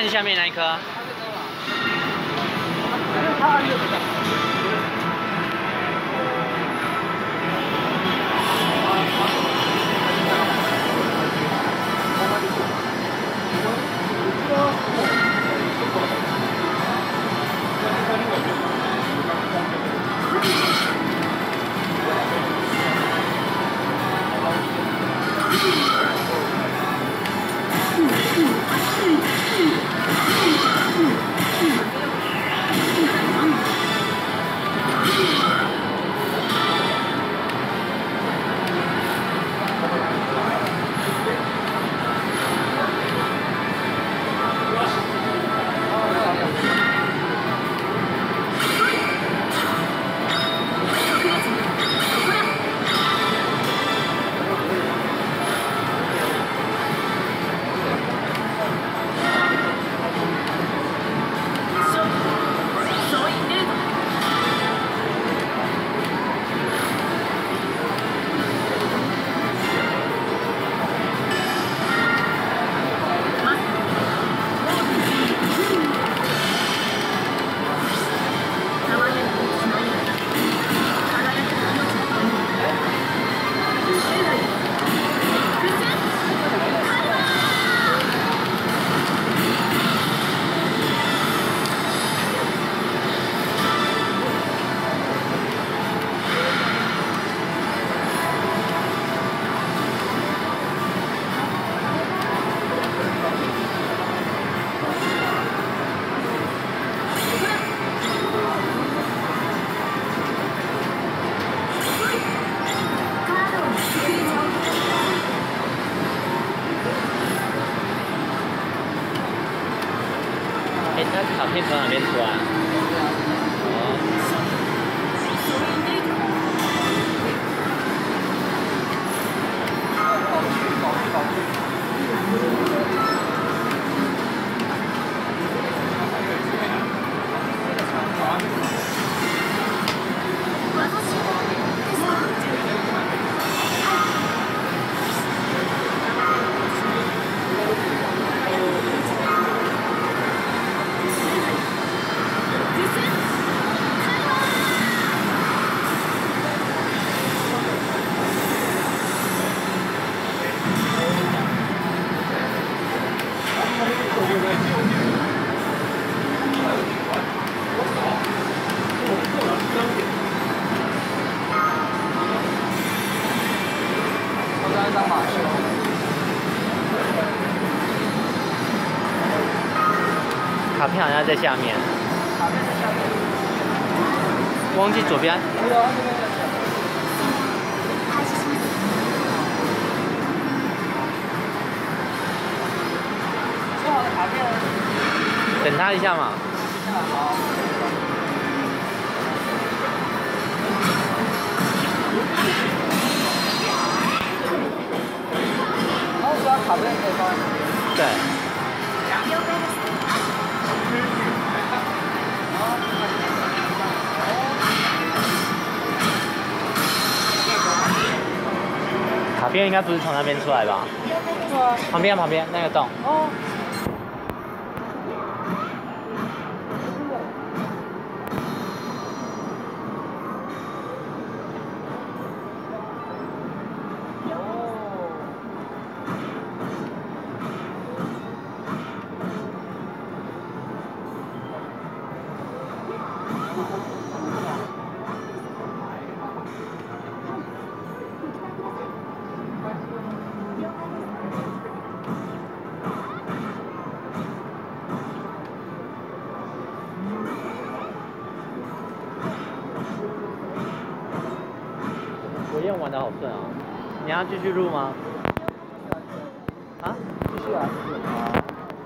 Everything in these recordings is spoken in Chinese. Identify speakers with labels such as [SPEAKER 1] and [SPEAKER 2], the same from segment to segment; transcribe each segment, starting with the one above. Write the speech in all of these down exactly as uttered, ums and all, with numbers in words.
[SPEAKER 1] 按下面那一颗。
[SPEAKER 2] 他按这个的。
[SPEAKER 1] 它卡片从哪边出来？哦。卡片好像在下面，
[SPEAKER 2] 卡片在下面，
[SPEAKER 1] 忘记左边。
[SPEAKER 2] 做好的卡片，
[SPEAKER 1] 等他一下嘛。
[SPEAKER 2] 好。然后抓卡片可以放。
[SPEAKER 1] 对。 卡片应该不是从那边出来吧？
[SPEAKER 2] 对啊。
[SPEAKER 1] 旁边旁边那个洞。
[SPEAKER 2] 哦。
[SPEAKER 1] 火焰玩的好顺啊！你要继续录吗？啊？
[SPEAKER 2] 继续啊！好。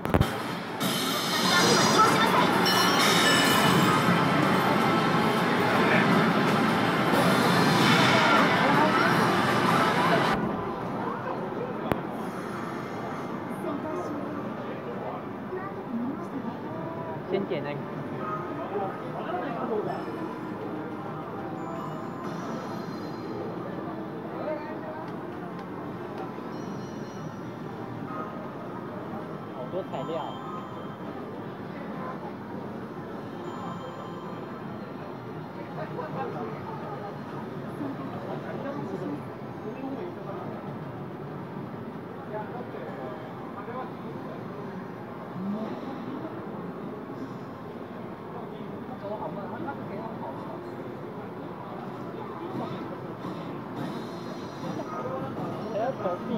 [SPEAKER 1] 先点那个。好多材料。
[SPEAKER 2] 何必？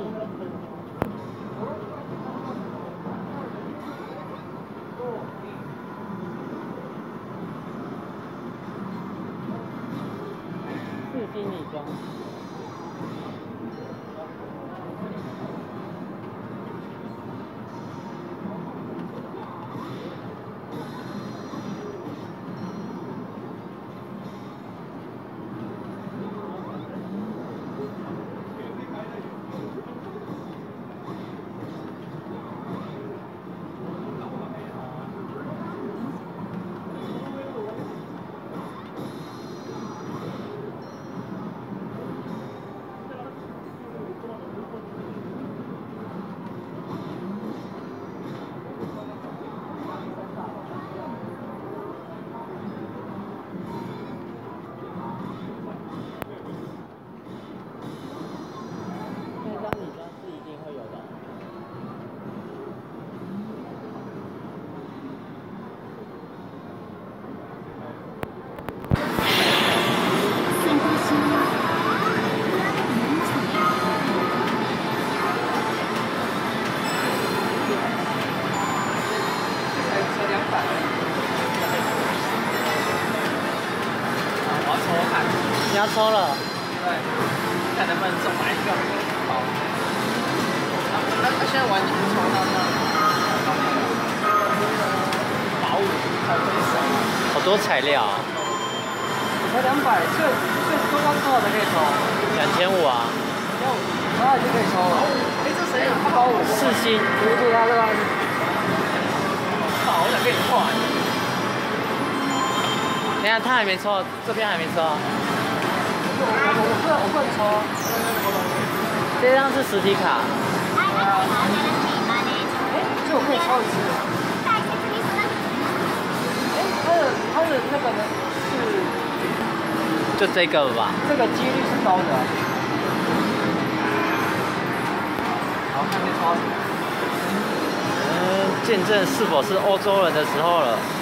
[SPEAKER 1] 四斤你装。你要抽了？
[SPEAKER 2] 对，看能不能中来一个。好。那那现在玩你不抽他那？宝物还可以省。
[SPEAKER 1] 好多材料啊！
[SPEAKER 2] 才两百，这这多高多少才可以抽？
[SPEAKER 1] 两千五啊！
[SPEAKER 2] 两千五，然后就可以抽了。哎，这谁有？他保我
[SPEAKER 1] 四星。
[SPEAKER 2] 对对，他这个。好，我想跟你换。
[SPEAKER 1] 等下他还没抽，这边还没抽。
[SPEAKER 2] 我我我不能我不能抽。
[SPEAKER 1] 这张是实体卡。
[SPEAKER 2] 对啊。哎，这我可以抽一次。哎，它的它的那个呢是？
[SPEAKER 1] 就这个吧。
[SPEAKER 2] 这个几率是高的。好，看没抽。
[SPEAKER 1] 嗯，见证是否是欧洲人的时候了。